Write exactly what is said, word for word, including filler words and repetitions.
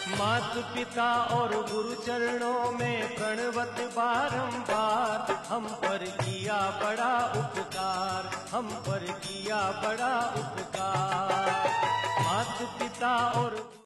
मात पिता और गुरु चरणों में प्रणवत बारंबार, हम पर किया बड़ा उपकार, हम पर किया बड़ा उपकार। मात पिता और